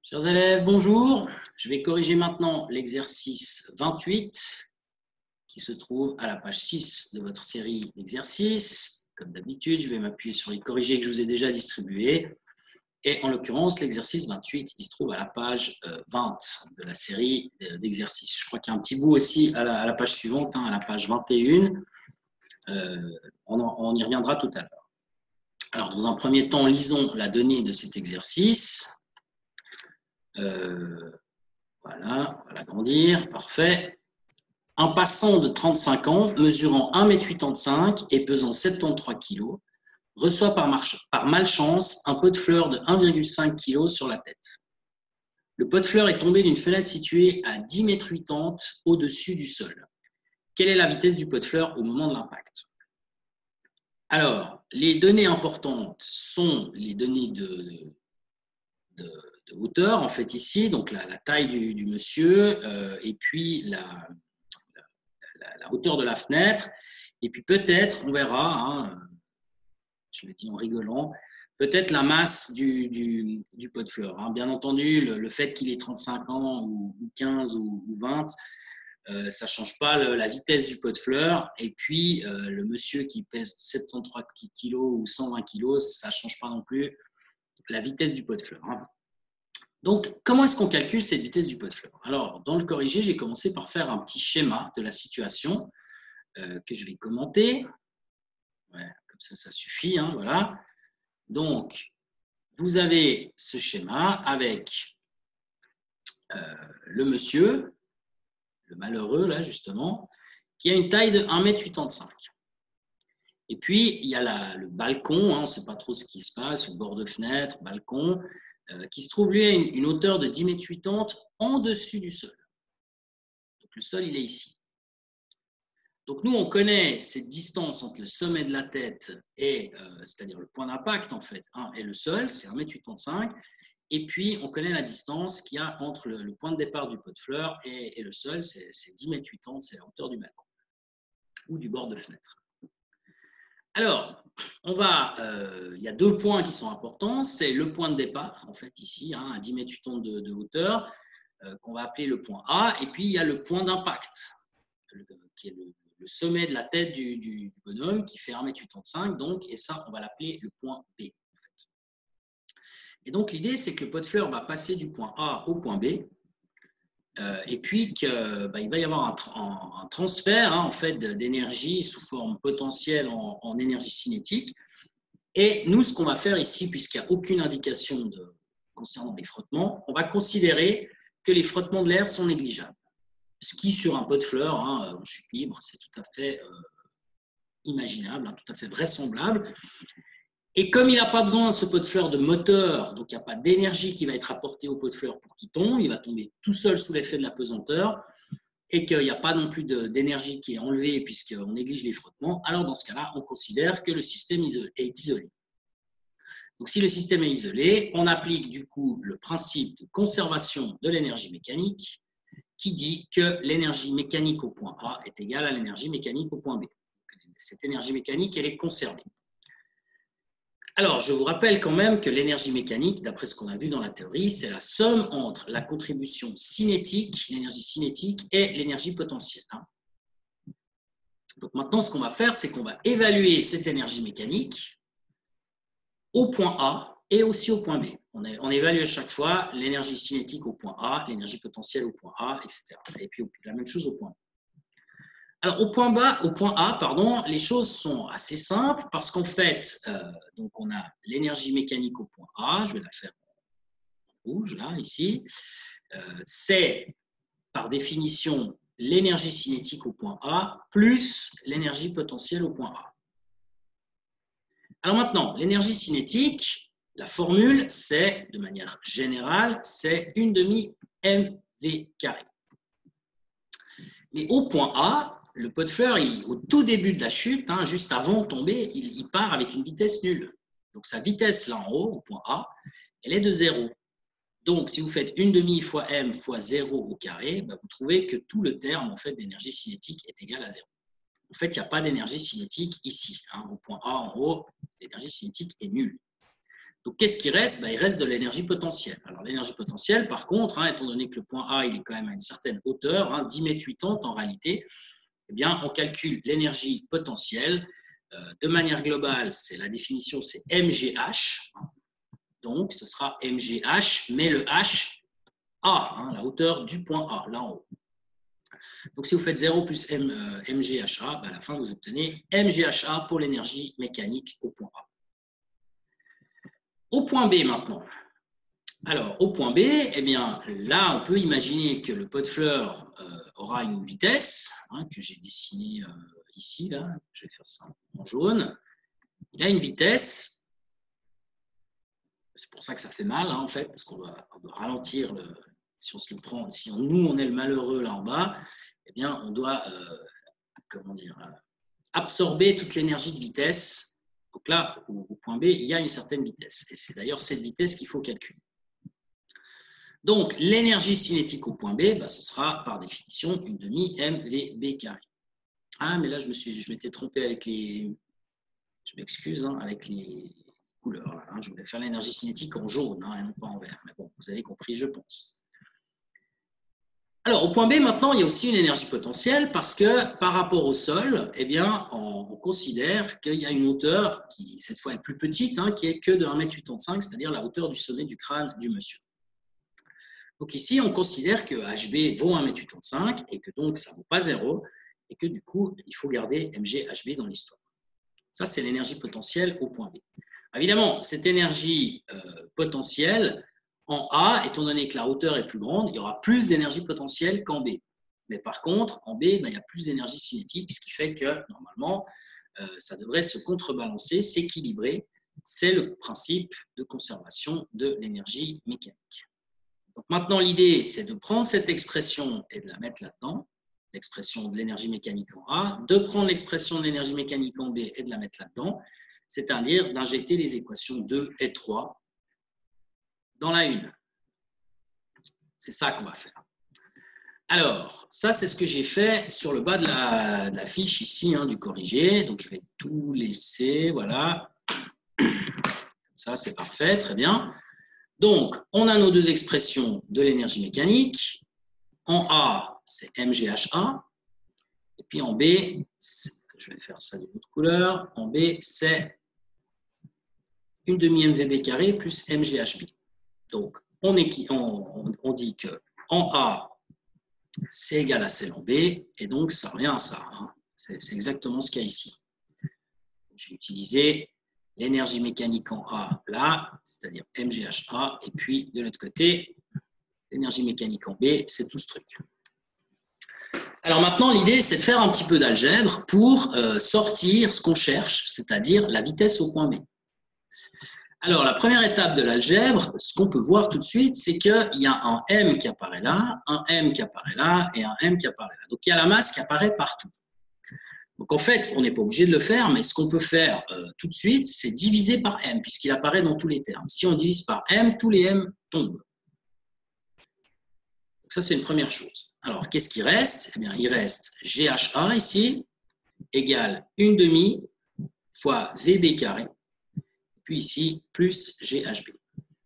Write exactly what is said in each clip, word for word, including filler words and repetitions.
Chers élèves, bonjour. Je vais corriger maintenant l'exercice vingt-huit qui se trouve à la page six de votre série d'exercices. Comme d'habitude, je vais m'appuyer sur les corrigés que je vous ai déjà distribués. Et en l'occurrence, l'exercice vingt-huit, il se trouve à la page vingt de la série d'exercices. Je crois qu'il y a un petit bout aussi à la, à la page suivante, hein, à la page vingt et un. Euh, on, en, on y reviendra tout à l'heure. Alors, dans un premier temps, lisons la donnée de cet exercice. Euh, voilà, on va l'agrandir, parfait. Un passant de trente-cinq ans, mesurant un mètre quatre-vingt-quinze et pesant soixante-treize kilos, reçoit par, par malchance un pot de fleurs de un virgule cinq kilos sur la tête. Le pot de fleurs est tombé d'une fenêtre située à dix mètres quatre-vingts au-dessus du sol. Quelle est la vitesse du pot de fleurs au moment de l'impact? Alors, les données importantes sont les données de, de, de hauteur, en fait, ici, donc la, la taille du, du monsieur, euh, et puis la, la, la hauteur de la fenêtre, et puis peut-être, on verra, hein, je le dis en rigolant, peut-être la masse du, du, du pot de fleurs. Hein. Bien entendu, le, le fait qu'il ait trente-cinq ans ou, ou quinze ou, ou vingt, euh, ça ne change pas le, la vitesse du pot de fleurs. Et puis, euh, le monsieur qui pèse soixante-treize kilos ou cent vingt kilos, ça ne change pas non plus la vitesse du pot de fleurs. Hein. Donc, comment est-ce qu'on calcule cette vitesse du pot de fleurs? Alors, dans le corrigé, j'ai commencé par faire un petit schéma de la situation euh, que je vais commenter. Ouais, comme ça, ça suffit. Hein, voilà. Donc, vous avez ce schéma avec euh, le monsieur, le malheureux, là, justement, qui a une taille de un mètre quatre-vingt-quinze. Et puis, il y a la, le balcon, hein, on ne sait pas trop ce qui se passe, le bord de fenêtre, balcon, euh, qui se trouve, lui, à une, une hauteur de dix mètres quatre-vingts en dessus du sol. Donc, le sol, il est ici. Donc, nous, on connaît cette distance entre le sommet de la tête et, euh, c'est-à-dire le point d'impact, en fait, hein, et le sol, c'est un mètre quatre-vingt-quinze. Et puis, on connaît la distance qu'il y a entre le, le point de départ du pot de fleurs et, et le sol, c'est dix mètres quatre-vingts, c'est la hauteur du balcon ou du bord de fenêtre. Alors, on va, euh, il y a deux points qui sont importants. C'est le point de départ, en fait, ici, hein, à dix mètres quatre-vingts de, de hauteur, euh, qu'on va appeler le point A. Et puis, il y a le point d'impact, qui est le, le sommet de la tête du, du, du bonhomme, qui fait un mètre quatre-vingt-quinze, donc, et ça, on va l'appeler le point B, en fait. Et donc, l'idée, c'est que le pot de fleurs va passer du point A au point B, euh, et puis qu'il bah, va y avoir un, un, un transfert hein, en fait, d'énergie sous forme potentielle en, en énergie cinétique. Et nous, ce qu'on va faire ici, puisqu'il n'y a aucune indication de, concernant les frottements, on va considérer que les frottements de l'air sont négligeables. Ce qui, sur un pot de fleurs, hein, en chute libre, c'est tout à fait euh, imaginable, hein, tout à fait vraisemblable. Et comme il n'a pas besoin, ce pot de fleurs, de moteur, donc il n'y a pas d'énergie qui va être apportée au pot de fleurs pour qu'il tombe, il va tomber tout seul sous l'effet de la pesanteur, et qu'il n'y a pas non plus d'énergie qui est enlevée puisqu'on néglige les frottements, alors dans ce cas-là, on considère que le système est isolé. Donc si le système est isolé, on applique du coup le principe de conservation de l'énergie mécanique qui dit que l'énergie mécanique au point A est égale à l'énergie mécanique au point B. Cette énergie mécanique, elle est conservée. Alors, je vous rappelle quand même que l'énergie mécanique, d'après ce qu'on a vu dans la théorie, c'est la somme entre la contribution cinétique, l'énergie cinétique, et l'énergie potentielle. Donc maintenant, ce qu'on va faire, c'est qu'on va évaluer cette énergie mécanique au point A et aussi au point B. On, on évalue à chaque fois l'énergie cinétique au point A, l'énergie potentielle au point A, et cetera. Et puis la même chose au point B. Alors, au point, bas, au point A, pardon, les choses sont assez simples parce qu'en fait, euh, donc on a l'énergie mécanique au point A, je vais la faire en rouge, là, ici, euh, c'est par définition l'énergie cinétique au point A plus l'énergie potentielle au point A. Alors maintenant, l'énergie cinétique, la formule, c'est, de manière générale, c'est une demi M V carré. Mais au point A, le pot de fleurs, il, au tout début de la chute, hein, juste avant de tomber, il, il part avec une vitesse nulle. Donc sa vitesse là en haut, au point A, elle est de zéro. Donc si vous faites une demi fois m fois zéro au carré, bah, vous trouvez que tout le terme en fait, d'énergie cinétique est égal à zéro. En fait, il n'y a pas d'énergie cinétique ici. Hein. Au point A en haut, l'énergie cinétique est nulle. Donc, qu'est-ce qui reste? Ben, il reste de l'énergie potentielle. Alors, l'énergie potentielle, par contre, hein, étant donné que le point A il est quand même à une certaine hauteur, hein, dix mètres quatre-vingts en réalité, eh bien, on calcule l'énergie potentielle. Euh, de manière globale, c'est la définition, c'est M G H. Donc, ce sera M G H, mais le H, A, hein, la hauteur du point A, là en haut. Donc, si vous faites zéro plus M, euh, M G H A, ben à la fin, vous obtenez M G H A pour l'énergie mécanique au point A. Au point B maintenant. Alors, au point B, eh bien, là, on peut imaginer que le pot de fleurs euh, aura une vitesse, hein, que j'ai dessinée euh, ici, là, je vais faire ça en jaune. Il a une vitesse, c'est pour ça que ça fait mal, hein, en fait, parce qu'on doit, on doit ralentir, le, si on se le prend, si on, nous, on est le malheureux là en bas, eh bien, on doit, euh, comment dire, euh, absorber toute l'énergie de vitesse. Donc là, au, au point B, il y a une certaine vitesse, et c'est d'ailleurs cette vitesse qu'il faut calculer. Donc, l'énergie cinétique au point B, bah, ce sera par définition une demi-M V B carré. Ah, mais là, je me suis, je m'étais trompé avec les... Je m'excuse, hein, avec les couleurs. Là, hein. Je voulais faire l'énergie cinétique en jaune, hein, et non pas en vert. Mais bon, vous avez compris, je pense. Alors, au point B, maintenant, il y a aussi une énergie potentielle parce que par rapport au sol, eh bien, on, on considère qu'il y a une hauteur qui, cette fois, est plus petite, hein, qui est que de un mètre quatre-vingt-quinze, c'est-à-dire la hauteur du sommet du crâne du monsieur. Donc ici, on considère que H B vaut un mètre quatre-vingt-quinze et que donc ça ne vaut pas zéro et que du coup, il faut garder M G H B dans l'histoire. Ça, c'est l'énergie potentielle au point B. Évidemment, cette énergie euh, potentielle, en A, étant donné que la hauteur est plus grande, il y aura plus d'énergie potentielle qu'en B. Mais par contre, en B, ben, il y a plus d'énergie cinétique, ce qui fait que, normalement, euh, ça devrait se contrebalancer, s'équilibrer. C'est le principe de conservation de l'énergie mécanique. Donc maintenant, l'idée, c'est de prendre cette expression et de la mettre là-dedans, l'expression de l'énergie mécanique en A, de prendre l'expression de l'énergie mécanique en B et de la mettre là-dedans, c'est-à-dire d'injecter les équations deux et trois dans la une. C'est ça qu'on va faire. Alors, ça, c'est ce que j'ai fait sur le bas de la, de la fiche ici, hein, du corrigé. Donc, je vais tout laisser, voilà. Ça, c'est parfait, très bien. Donc, on a nos deux expressions de l'énergie mécanique. En A, c'est M G H A. Et puis en B, je vais faire ça d'une autre couleur. En B, c'est une demi-M V B carré plus M G H B. Donc, on, est, on, on dit que en A, c'est égal à celle en B. Et donc, ça revient à ça. Hein. C'est exactement ce qu'il y a ici. J'ai utilisé l'énergie mécanique en A là, c'est-à-dire M G H A. Et puis, de l'autre côté, l'énergie mécanique en B, c'est tout ce truc. Alors maintenant, l'idée, c'est de faire un petit peu d'algèbre pour euh, sortir ce qu'on cherche, c'est-à-dire la vitesse au point B. Alors, la première étape de l'algèbre, ce qu'on peut voir tout de suite, c'est qu'il y a un M qui apparaît là, un M qui apparaît là et un M qui apparaît là. Donc, il y a la masse qui apparaît partout. Donc, en fait, on n'est pas obligé de le faire, mais ce qu'on peut faire euh, tout de suite, c'est diviser par M, puisqu'il apparaît dans tous les termes. Si on divise par M, tous les M tombent. Donc, ça, c'est une première chose. Alors, qu'est-ce qui reste? Eh bien, il reste G H A ici, égale une demi fois V B carré, puis ici, plus G H B.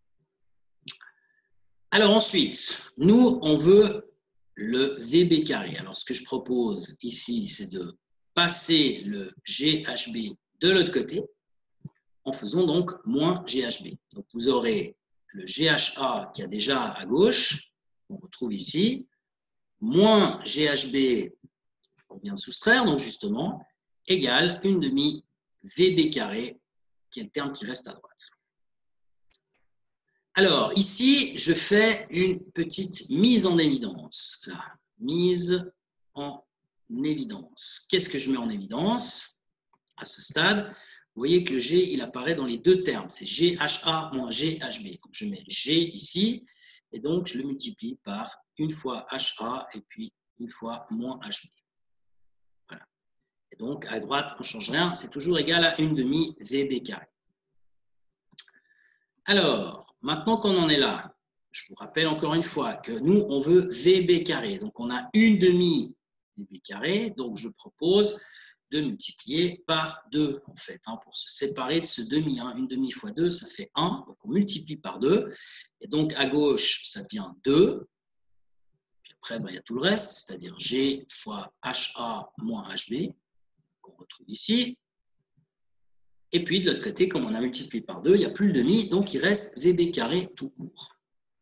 Alors ensuite, nous, on veut le V B carré. Alors, ce que je propose ici, c'est de passer le G H B de l'autre côté, en faisant donc moins G H B. Donc, vous aurez le G H A qui est déjà à gauche, on retrouve ici, moins G H B qu'on vient de soustraire, donc justement, égale une demi V B carré, qui est le terme qui reste à droite. Alors, ici, je fais une petite mise en évidence. Là, mise en évidence. Qu'est-ce que je mets en évidence à ce stade? Vous voyez que le G, il apparaît dans les deux termes. C'est G H A moins G H B. Donc, je mets G ici, et donc je le multiplie par une fois H A et puis une fois moins H B. Voilà. Et donc, à droite, on ne change rien, c'est toujours égal à une demi V B carré. Alors, maintenant qu'on en est là, je vous rappelle encore une fois que nous, on veut V B carré. Donc, on a une demi V B carré. Donc, je propose deux multiplié par deux, en fait, hein, pour se séparer de ce demi. Hein. Une demi fois deux, ça fait un, donc on multiplie par deux. Et donc, à gauche, ça devient deux. Puis après, ben, il y a tout le reste, c'est-à-dire G fois H A moins H B, qu'on retrouve ici. Et puis, de l'autre côté, comme on a multiplié par deux, il n'y a plus le demi, donc il reste V B carré tout court.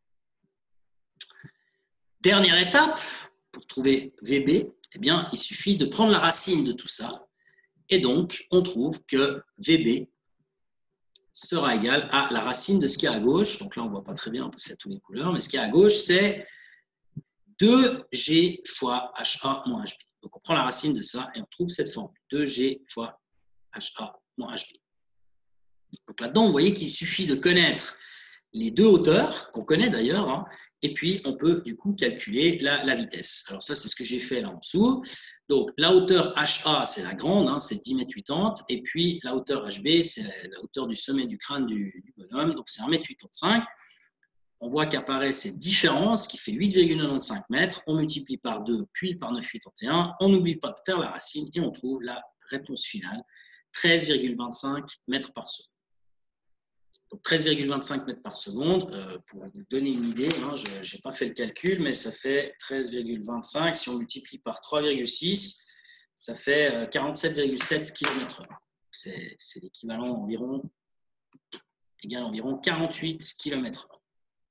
Dernière étape, pour trouver V B, eh bien, il suffit de prendre la racine de tout ça. Et donc, on trouve que V B sera égal à la racine de ce qui est à gauche. Donc là, on ne voit pas très bien parce qu'il y a toutes les couleurs, mais ce qui est à gauche, c'est deux G fois H A moins H B. Donc, on prend la racine de ça et on trouve cette formule, deux G fois H A moins H B. Donc là-dedans, vous voyez qu'il suffit de connaître les deux hauteurs, qu'on connaît d'ailleurs, hein, et puis on peut du coup calculer la, la vitesse. Alors ça, c'est ce que j'ai fait là en dessous. Donc la hauteur H A, c'est la grande, hein, c'est dix mètres quatre-vingts, et puis la hauteur H B, c'est la hauteur du sommet du crâne du, du bonhomme, donc c'est un mètre quatre-vingt-quinze. On voit qu'apparaît cette différence qui fait huit virgule quatre-vingt-quinze mètres. On multiplie par deux, puis par neuf virgule quatre-vingt-onze. On n'oublie pas de faire la racine et on trouve la réponse finale, treize virgule vingt-cinq mètres par seconde. Donc treize virgule vingt-cinq mètres par seconde, euh, pour vous donner une idée, hein, je n'ai pas fait le calcul, mais ça fait treize virgule vingt-cinq. Si on multiplie par trois virgule six, ça fait euh, quarante-sept virgule sept kilomètres heure. C'est l'équivalent environ, égal environ quarante-huit kilomètres heure.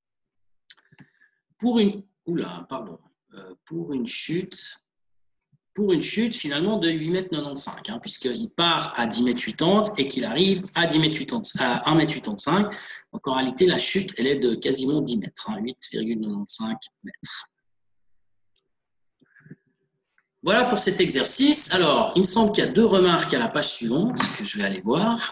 Pour une, oula, pardon, euh, pour une chute, pour une chute finalement de huit virgule quatre-vingt-quinze mètres, hein, puisqu'il part à dix virgule quatre-vingt-dix et qu'il arrive à, dix virgule quatre-vingt-quinze, à un virgule quatre-vingt-quinze. Donc en réalité, la chute, elle est de quasiment dix mètres, hein, huit virgule quatre-vingt-quinze mètres. Voilà pour cet exercice. Alors, il me semble qu'il y a deux remarques à la page suivante que je vais aller voir.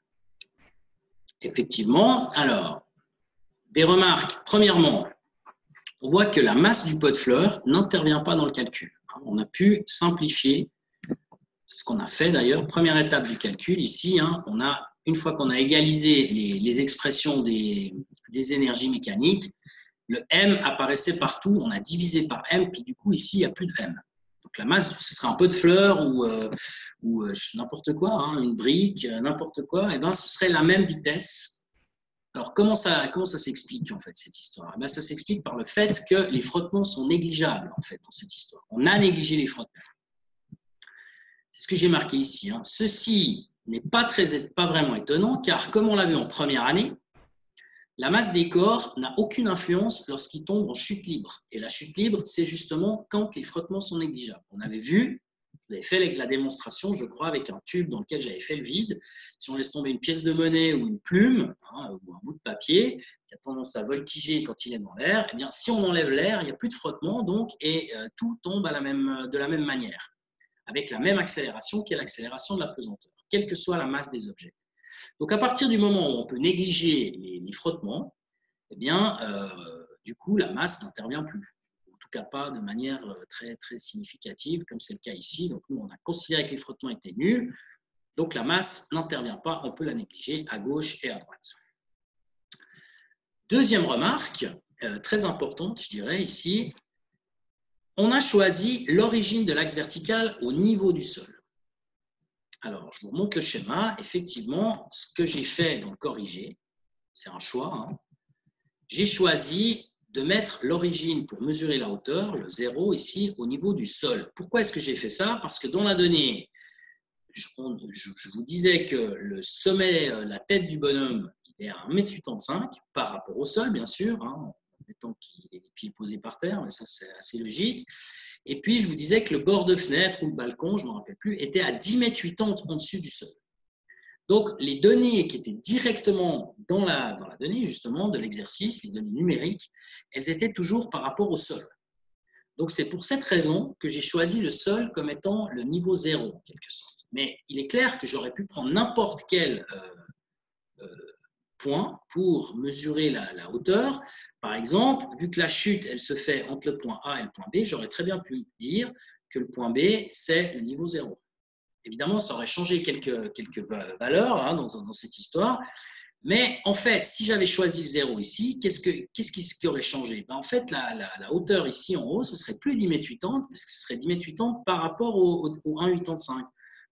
Effectivement, alors, des remarques. Premièrement, on voit que la masse du pot de fleurs n'intervient pas dans le calcul. On a pu simplifier, c'est ce qu'on a fait d'ailleurs. Première étape du calcul, ici, hein, on a, une fois qu'on a égalisé les, les expressions des, des énergies mécaniques, le M apparaissait partout, on a divisé par M, puis du coup, ici, il n'y a plus de M. Donc la masse, ce sera un pot de fleurs ou, euh, ou euh, n'importe quoi, hein, une brique, n'importe quoi, et ben, ce serait la même vitesse. Alors, comment ça, comment ça s'explique, en fait, cette histoire? Ben, ça s'explique par le fait que les frottements sont négligeables, en fait, dans cette histoire. On a négligé les frottements. C'est ce que j'ai marqué ici. Hein. Ceci n'est pas, très, pas vraiment étonnant, car comme on l'a vu en première année, la masse des corps n'a aucune influence lorsqu'ils tombent en chute libre. Et la chute libre, c'est justement quand les frottements sont négligeables. On avait vu, j'avais fait la démonstration, je crois, avec un tube dans lequel j'avais fait le vide. Si on laisse tomber une pièce de monnaie ou une plume, hein, ou un bout de papier, qui a tendance à voltiger quand il est dans l'air, eh bien, si on enlève l'air, il n'y a plus de frottement, donc, et euh, tout tombe à la même, de la même manière, avec la même accélération qui est l'accélération de la pesanteur, quelle que soit la masse des objets. Donc, à partir du moment où on peut négliger les, les frottements, eh bien, euh, du coup, la masse n'intervient plus. En tout cas, pas de manière très, très significative, comme c'est le cas ici. Donc, nous, on a considéré que les frottements étaient nuls. Donc, la masse n'intervient pas. On peut la négliger à gauche et à droite. Deuxième remarque, euh, très importante, je dirais, ici. On a choisi l'origine de l'axe vertical au niveau du sol. Alors, je vous remonte le schéma. Effectivement, ce que j'ai fait dans le corrigé, c'est un choix. Hein. J'ai choisi de mettre l'origine pour mesurer la hauteur, le zéro, ici, au niveau du sol. Pourquoi est-ce que j'ai fait ça? Parce que dans la donnée, je, je, je vous disais que le sommet, la tête du bonhomme, il est à un mètre quatre-vingt-quinze par rapport au sol, bien sûr, hein, en mettant qu'il ait les pieds posés par terre, mais ça, c'est assez logique. Et puis, je vous disais que le bord de fenêtre ou le balcon, je ne me rappelle plus, était à dix mètres quatre-vingt-dix en dessus du sol. Donc, les données qui étaient directement dans la, dans la donnée, justement, de l'exercice, les données numériques, elles étaient toujours par rapport au sol. Donc, c'est pour cette raison que j'ai choisi le sol comme étant le niveau zéro, en quelque sorte. Mais il est clair que j'aurais pu prendre n'importe quel euh, euh, point pour mesurer la, la hauteur. Par exemple, vu que la chute, elle se fait entre le point A et le point B, j'aurais très bien pu dire que le point B, c'est le niveau zéro. Évidemment, ça aurait changé quelques, quelques valeurs hein, dans, dans cette histoire. Mais en fait, si j'avais choisi le zéro ici, qu'est-ce, que, qu'est-ce qui, qui aurait changé? Ben, en fait, la, la, la hauteur ici en haut, ce serait plus dix mètres quatre-vingt-dix, parce que ce serait dix mètres quatre-vingt-dix par rapport au, au, au un virgule quatre-vingt-quinze.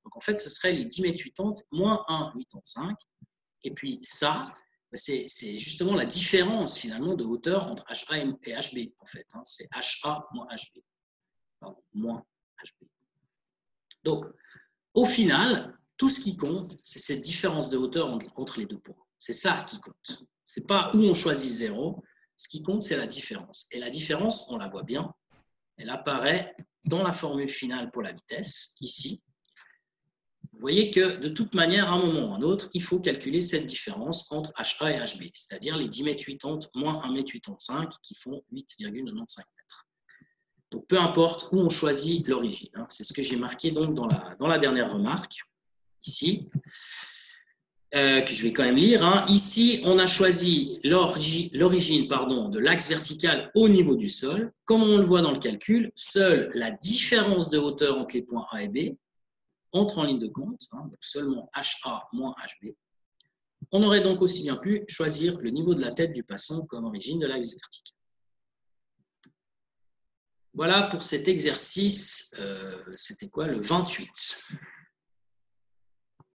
Donc, en fait, ce serait les dix mètres quatre-vingts moins un virgule quatre-vingt-quinze. Et puis, ça, c'est justement la différence, finalement, de hauteur entre H A et H B, en fait. Hein. C'est H A moins H B. Pardon, moins H B. Donc, au final, tout ce qui compte, c'est cette différence de hauteur entre, entre les deux points. C'est ça qui compte. Ce n'est pas où on choisit zéro. Ce qui compte, c'est la différence. Et la différence, on la voit bien, elle apparaît dans la formule finale pour la vitesse, ici. Vous voyez que de toute manière, à un moment ou à un autre, il faut calculer cette différence entre H A et H B, c'est-à-dire les dix mètres quatre-vingts moins un mètre quatre-vingt-quinze qui font huit virgule quatre-vingt-quinze mètres. Donc, peu importe où on choisit l'origine. Hein. C'est ce que j'ai marqué donc dans la, dans la dernière remarque, ici, euh, que je vais quand même lire. Hein. Ici, on a choisi l'origine de l'axe vertical au niveau du sol. Comme on le voit dans le calcul, seule la différence de hauteur entre les points A et B entre en ligne de compte, hein, donc seulement H A moins H B. On aurait donc aussi bien pu choisir le niveau de la tête du passant comme origine de l'axe vertical. Voilà pour cet exercice, euh, c'était quoi, le vingt-huit.